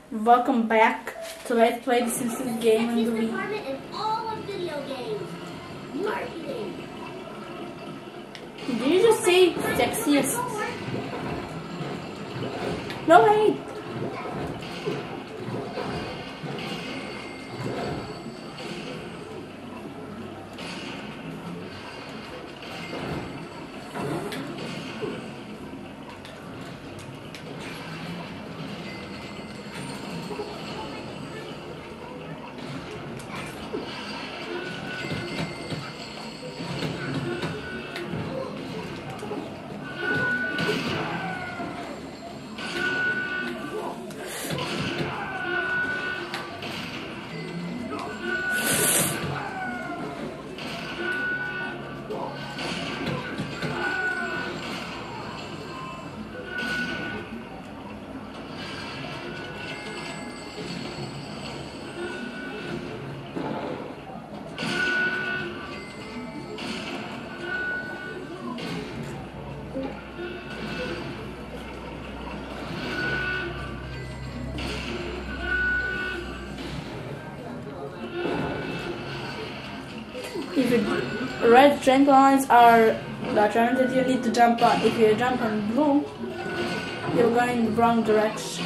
Welcome back to Let's Play The Simpsons Game and the Wii. Department in all of video games. Marketing. Did you just say sexiest? No, wait. If the red trend lines are the turn that you need to jump on. If you jump on blue, you're going in the wrong direction.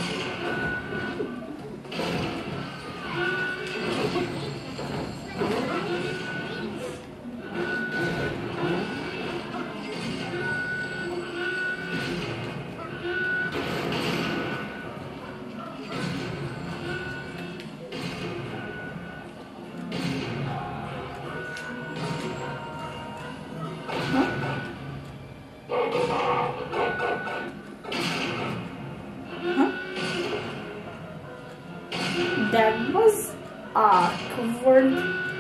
That was awkward.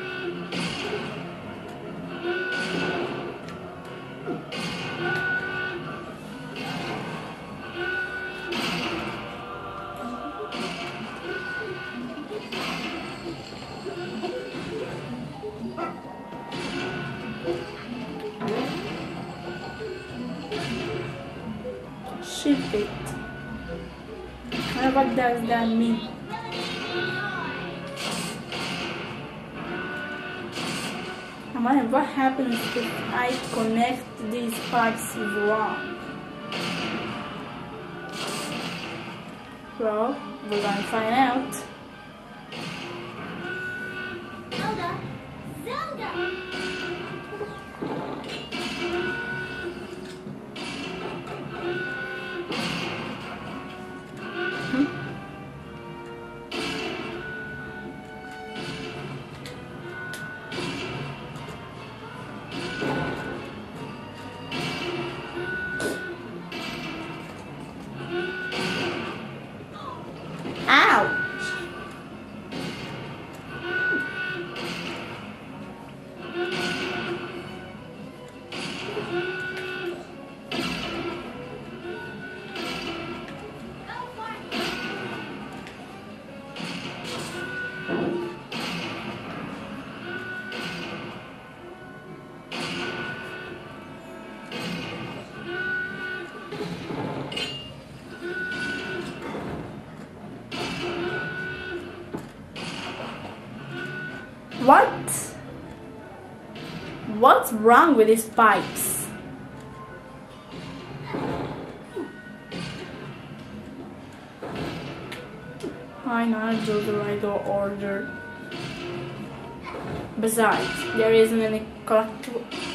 Ship it. What does that mean? What happens if I connect these parts wrong? Well, we're gonna find out. Zelda. Zelda. What's wrong with these pipes? Why not do the right order? Besides, there isn't any correct.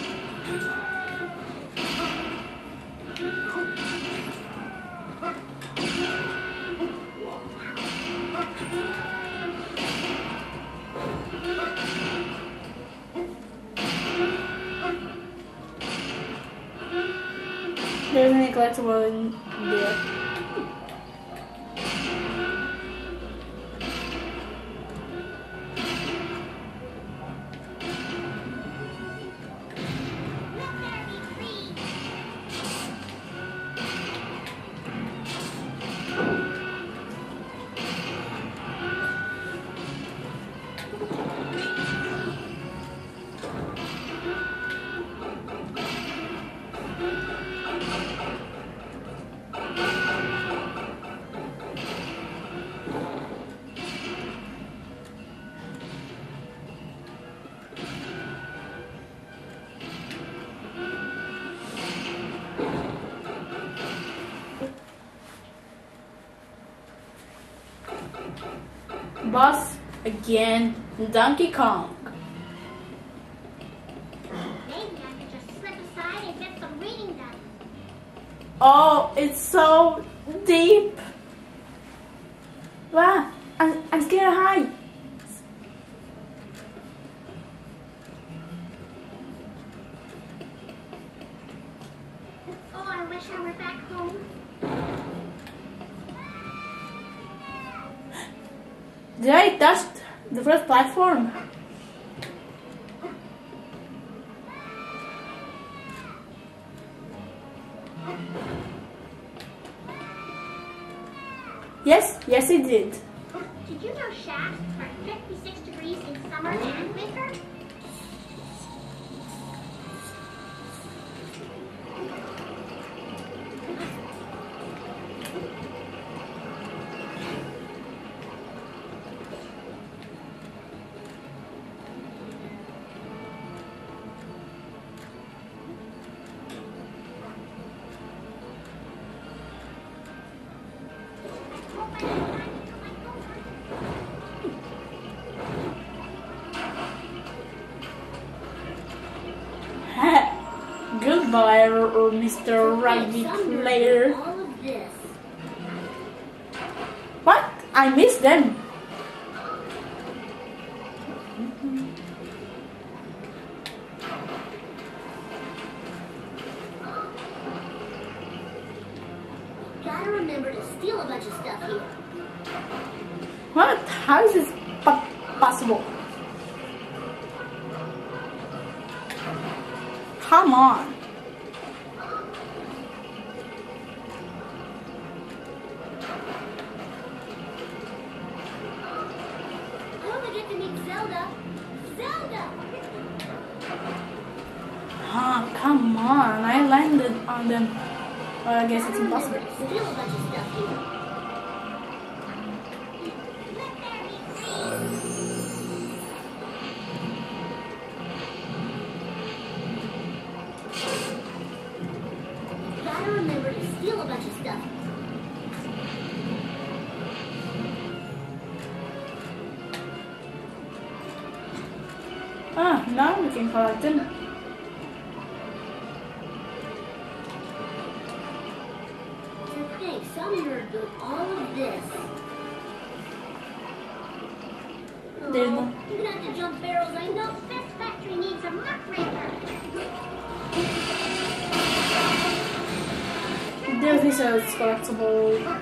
There's any collectible in there. boss again, Donkey Kong. Maybe I could just slip aside and get some reading done. Oh, it's so deep. Wow, I'm scared high. Oh, I wish I were back home. Did I touch the first platform? Yes, it did. Did you know shafts are 56 degrees in summer and winter? Goodbye, Mr. Rugby player. All of this. What? I missed them. Gotta remember to steal a bunch of stuff here. What? How is this possible? Come on. I only get to meet Zelda. Zelda! Ah, come on. I landed on them. Well, I guess it's impossible. Steal a bunch of stuff here. Gotta remember to steal a bunch of stuff. Ah, now we can collect them. To think some nerd built all of this. There's no- You're gonna have to jump barrels. I know this factory needs a muckraker. There's this collectible.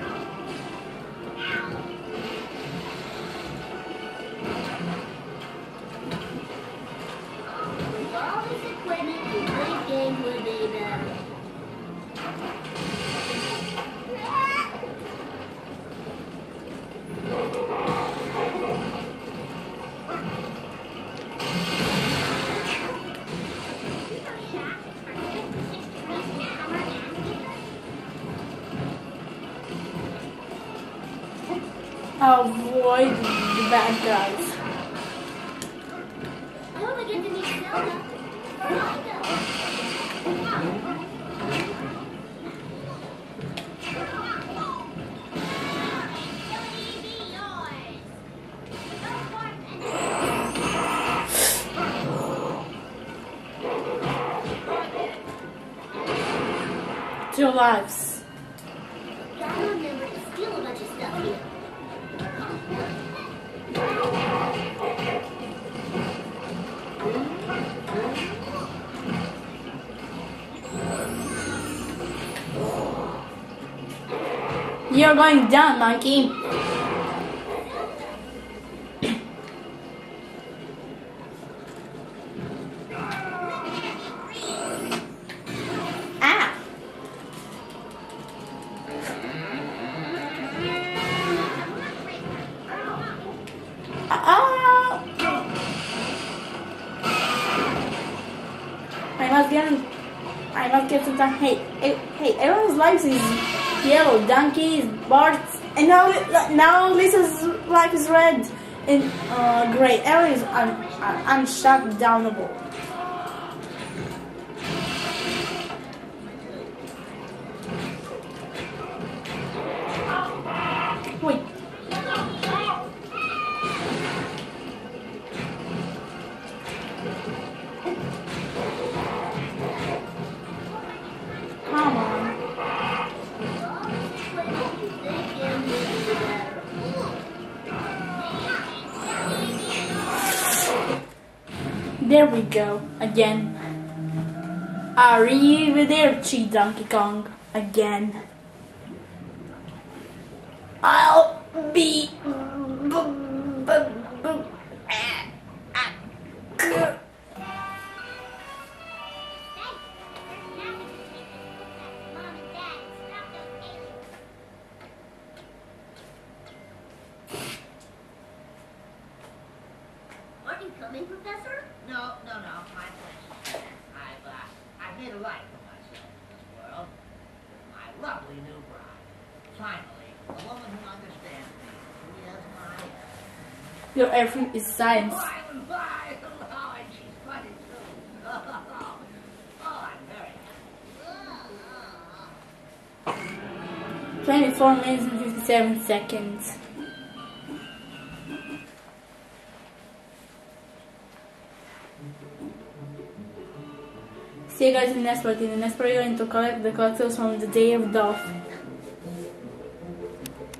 With all this equipment, a great game would be better. Avoid the bad guys. I hope I get to meet Zelda. Two lives. Gotta remember to steal a bunch of stuff here. You're going down, monkey. Ah. Ah. I must get some time. Hey, everyone's life is yellow. Donkey's, Bart's, and now Lisa's life is red and gray. Everyone is unshutdownable. Wait. There we go, again. Arrivederci, Donkey Kong, again. I'll be... Aren't you coming, Professor? No, my pleasure. I've made a life for myself in this world. My lovely new bride. Finally, a woman who understands me. Who has my... Your everything is science. Oh, and she's funny too. Oh, I'm very happy. 24 minutes and 57 seconds. See you guys in the next part. In the next part, you're going to collect the collectibles from the Day of Dolphin.